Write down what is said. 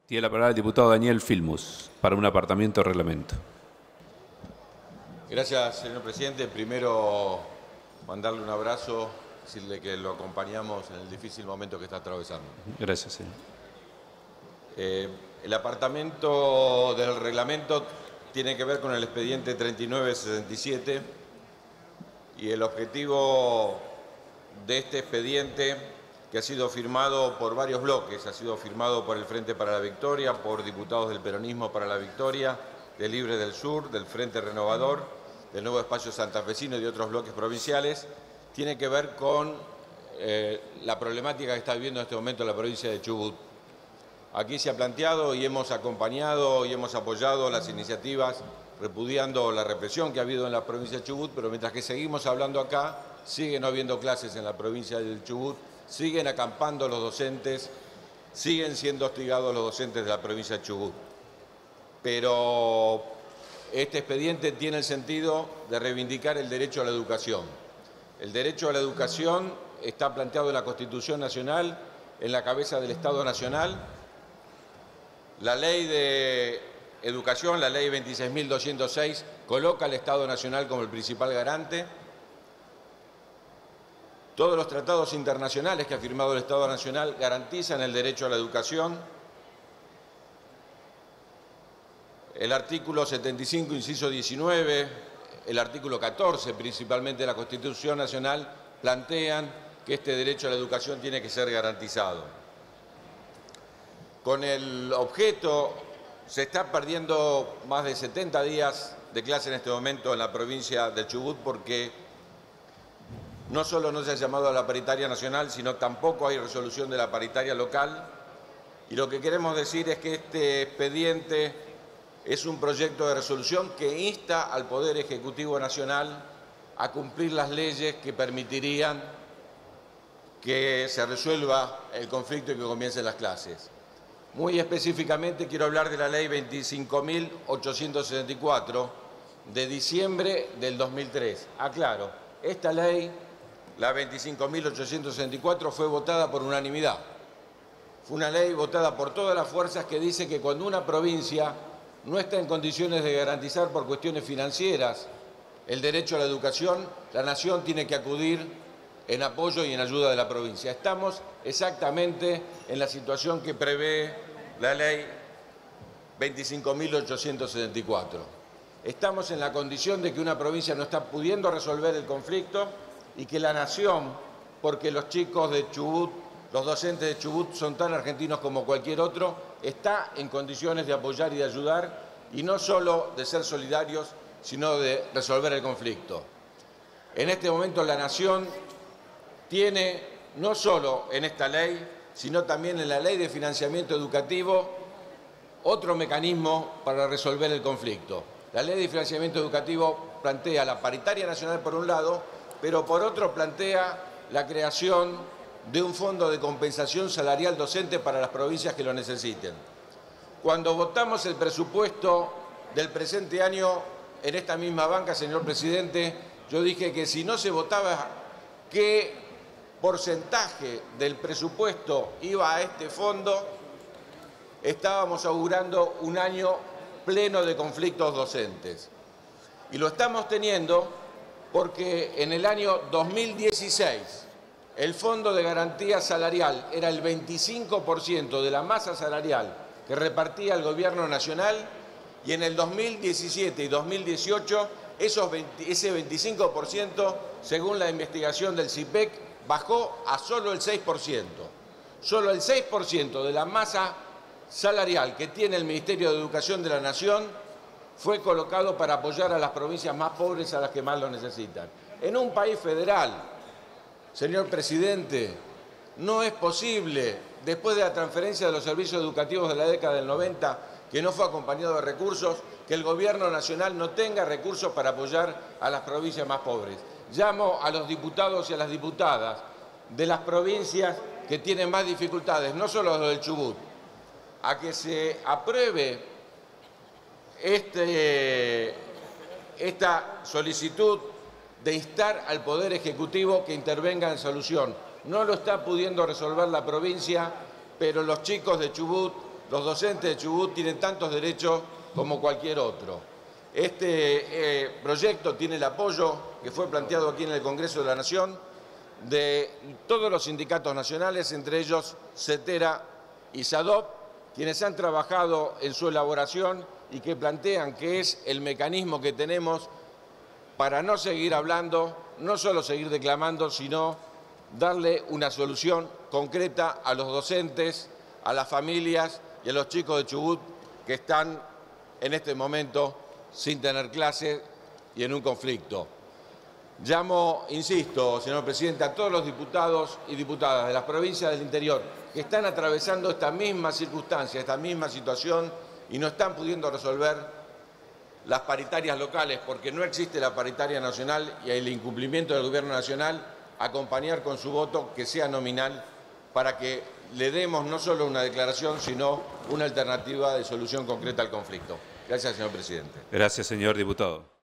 Tiene la palabra el diputado Daniel Filmus para un apartamiento de reglamento. Gracias, señor presidente. Primero, mandarle un abrazo, decirle que lo acompañamos en el difícil momento que está atravesando. Gracias, señor. El apartamento del reglamento tiene que ver con el expediente 3967 y el objetivo de este expediente, que ha sido firmado por varios bloques, ha sido firmado por el Frente para la Victoria, por diputados del Peronismo para la Victoria, de Libre del Sur, del Frente Renovador, del Nuevo Espacio Santafesino y de otros bloques provinciales, tiene que ver con la problemática que está viviendo en este momento la provincia de Chubut. Aquí se ha planteado y hemos acompañado y hemos apoyado las iniciativas repudiando la represión que ha habido en la provincia de Chubut, pero mientras que seguimos hablando acá, sigue no habiendo clases en la provincia del Chubut, siguen acampando los docentes, siguen siendo hostigados los docentes de la provincia de Chubut. Pero este expediente tiene el sentido de reivindicar el derecho a la educación. El derecho a la educación está planteado en la Constitución Nacional, en la cabeza del Estado Nacional. La Ley de Educación, la Ley 26.206, coloca al Estado Nacional como el principal garante. Todos los tratados internacionales que ha firmado el Estado Nacional garantizan el derecho a la educación. El artículo 75, inciso 19, el artículo 14, principalmente de la Constitución Nacional, plantean que este derecho a la educación tiene que ser garantizado. Con el objeto, se está perdiendo más de 70 días de clase en este momento en la provincia de Chubut porque no solo no se ha llamado a la paritaria nacional, sino tampoco hay resolución de la paritaria local. Y lo que queremos decir es que este expediente es un proyecto de resolución que insta al Poder Ejecutivo Nacional a cumplir las leyes que permitirían que se resuelva el conflicto y que comiencen las clases. Muy específicamente quiero hablar de la Ley 25.864 de diciembre del 2003. Aclaro, esta ley, la 25.864, fue votada por unanimidad. Fue una ley votada por todas las fuerzas que dice que cuando una provincia no está en condiciones de garantizar por cuestiones financieras el derecho a la educación, la nación tiene que acudir en apoyo y en ayuda de la provincia. Estamos exactamente en la situación que prevé la ley 25.874. Estamos en la condición de que una provincia no está pudiendo resolver el conflicto y que la nación, porque los chicos de Chubut, los docentes de Chubut son tan argentinos como cualquier otro, está en condiciones de apoyar y de ayudar, y no solo de ser solidarios, sino de resolver el conflicto. En este momento la nación tiene, no solo en esta ley, sino también en la Ley de Financiamiento Educativo, otro mecanismo para resolver el conflicto. La Ley de Financiamiento Educativo plantea la paritaria nacional por un lado, pero por otro plantea la creación de un fondo de compensación salarial docente para las provincias que lo necesiten. Cuando votamos el presupuesto del presente año en esta misma banca, señor presidente, yo dije que si no se votaba qué porcentaje del presupuesto iba a este fondo, estábamos augurando un año pleno de conflictos docentes. Y lo estamos teniendo porque en el año 2016 el Fondo de Garantía Salarial era el 25% de la masa salarial que repartía el Gobierno Nacional, y en el 2017 y 2018 ese 25%, según la investigación del CIPEC, bajó a solo el 6%. Solo el 6% de la masa salarial que tiene el Ministerio de Educación de la Nación fue colocado para apoyar a las provincias más pobres, a las que más lo necesitan. En un país federal, señor presidente, no es posible, después de la transferencia de los servicios educativos de la década del 90, que no fue acompañado de recursos, que el Gobierno Nacional no tenga recursos para apoyar a las provincias más pobres. Llamo a los diputados y a las diputadas de las provincias que tienen más dificultades, no solo los del Chubut, a que se apruebe esta solicitud de instar al Poder Ejecutivo que intervenga en solución. No lo está pudiendo resolver la provincia, pero los chicos de Chubut los docentes de Chubut tienen tantos derechos como cualquier otro. Este proyecto tiene el apoyo que fue planteado aquí en el Congreso de la Nación de todos los sindicatos nacionales, entre ellos CETERA y SADOP, quienes han trabajado en su elaboración y que plantean que es el mecanismo que tenemos para no seguir hablando, no solo seguir declamando, sino darle una solución concreta a los docentes, a las familias y a los chicos de Chubut que están en este momento sin tener clase y en un conflicto. Llamo, insisto, señor presidente, a todos los diputados y diputadas de las provincias del interior que están atravesando esta misma circunstancia, esta misma situación y no están pudiendo resolver las paritarias locales porque no existe la paritaria nacional y el incumplimiento del gobierno nacional, acompañar con su voto que sea nominal para que le demos no solo una declaración, sino una alternativa de solución concreta al conflicto. Gracias, señor presidente. Gracias, señor diputado.